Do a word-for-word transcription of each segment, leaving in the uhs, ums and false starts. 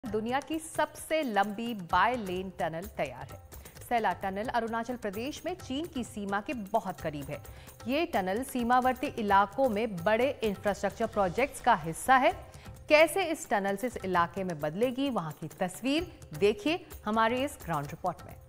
दुनिया की सबसे लंबी बाय लेन टनल तैयार है। सैला टनल अरुणाचल प्रदेश में चीन की सीमा के बहुत करीब है। ये टनल सीमावर्ती इलाकों में बड़े इंफ्रास्ट्रक्चर प्रोजेक्ट्स का हिस्सा है। कैसे इस टनल से इस इलाके में बदलेगी, वहां की तस्वीर देखिए हमारे इस ग्राउंड रिपोर्ट में।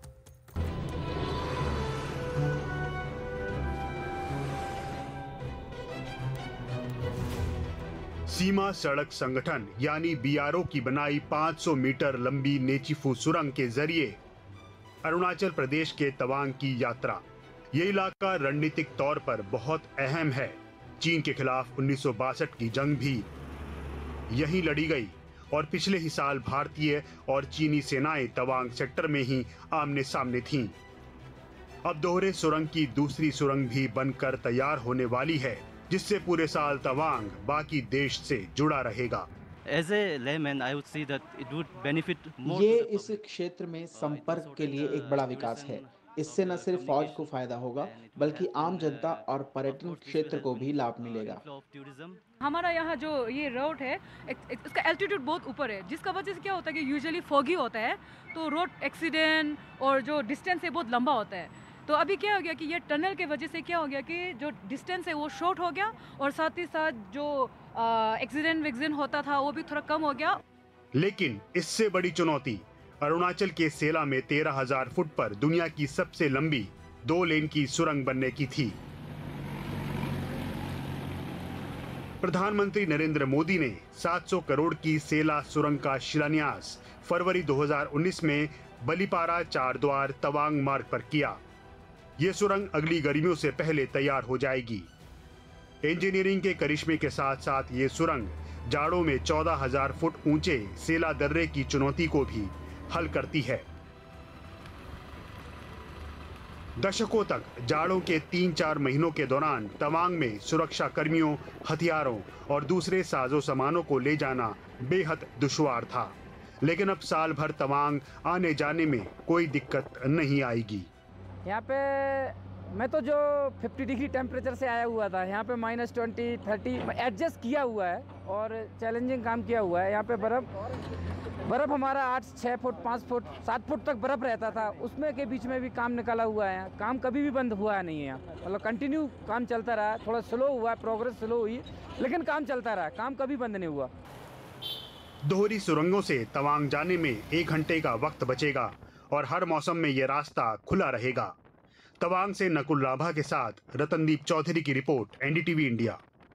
सीमा सड़क संगठन यानी बीआरओ की बनाई पाँच सौ मीटर लंबी नेचीफू सुरंग के जरिए अरुणाचल प्रदेश के तवांग की यात्रा। ये इलाका रणनीतिक तौर पर बहुत अहम है। चीन के खिलाफ उन्नीस सौ बासठ की जंग भी यहीं लड़ी गई और पिछले ही साल भारतीय और चीनी सेनाएं तवांग सेक्टर में ही आमने सामने थीं। अब दोहरे सुरंग की दूसरी सुरंग भी बनकर तैयार होने वाली है, जिससे पूरे साल तवांग बाकी देश से जुड़ा रहेगा। As a layman, I would see that it would benefit more. ये इस क्षेत्र में संपर्क के लिए एक बड़ा विकास है। इससे न सिर्फ फौज को फायदा होगा, बल्कि आम जनता और पर्यटन क्षेत्र को भी लाभ मिलेगा। हमारा यहाँ जो ये रोड है, इसका एल्टीट्यूड बहुत ऊपर है, जिसका वजह से क्या होता है कि यूजुअली फॉगी होता है, तो रोड एक्सीडेंट और जो डिस्टेंस है बहुत लंबा होता है। तो अभी क्या हो गया कि ये टनल के वजह से क्या हो गया कि जो डिस्टेंस है वो शॉर्ट हो गया और साथ ही साथ जो एक्सीडेंट विक्सीडेंट होता था वो भी थोड़ा कम हो गया। लेकिन इससे बड़ी चुनौती अरुणाचल के सेला में तेरह हजार फुट पर दुनिया की सबसे लंबी दो लेन की सुरंग बनने की थी। प्रधानमंत्री नरेंद्र मोदी ने सात सौ करोड़ की सेला सुरंग का शिलान्यास फरवरी दो हज़ार उन्नीस में बलिपारा चारद्वार तवांग मार्ग पर किया। ये सुरंग अगली गर्मियों से पहले तैयार हो जाएगी। इंजीनियरिंग के करिश्मे के साथ साथ ये सुरंग जाड़ों में चौदह हजार फुट ऊंचे सेला दर्रे की चुनौती को भी हल करती है। दशकों तक जाड़ों के तीन चार महीनों के दौरान तवांग में सुरक्षा कर्मियों, हथियारों और दूसरे साजो सामानों को ले जाना बेहद दुश्वार था, लेकिन अब साल भर तवांग आने जाने में कोई दिक्कत नहीं आएगी। यहाँ पे मैं तो जो पचास डिग्री टेम्परेचर से आया हुआ था, यहाँ पे माइनस ट्वेंटी थर्टी एडजस्ट किया हुआ है और चैलेंजिंग काम किया हुआ है। यहाँ पे बर्फ़ बर्फ़ हमारा आठ छः फुट पाँच फुट सात फुट तक बर्फ़ रहता था, उसमें के बीच में भी काम निकाला हुआ है। काम कभी भी बंद हुआ नहीं है यहाँ, मतलब कंटिन्यू काम चलता रहा। थोड़ा स्लो हुआ, प्रोग्रेस स्लो हुई, लेकिन काम चलता रहा, काम कभी बंद नहीं हुआ। दोहरी सुरंगों से तवांग जाने में एक घंटे का वक्त बचेगा और हर मौसम में ये रास्ता खुला रहेगा। तवांग से नकुल राभा के साथ रतनदीप चौधरी की रिपोर्ट, एनडीटीवी इंडिया।